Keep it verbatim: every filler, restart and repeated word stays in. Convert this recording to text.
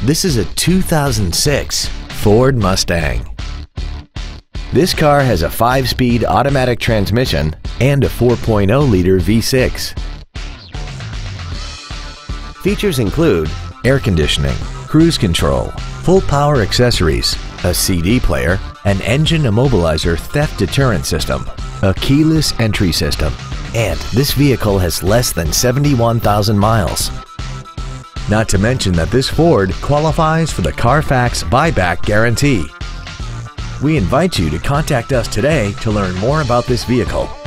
This is a two thousand six Ford Mustang. This car has a five-speed automatic transmission and a four point oh liter V six. Features include air conditioning, cruise control, full power accessories, a C D player, an engine immobilizer theft deterrent system, a keyless entry system, and this vehicle has less than seventy-one thousand miles. Not to mention that this Ford qualifies for the Carfax buyback guarantee. We invite you to contact us today to learn more about this vehicle.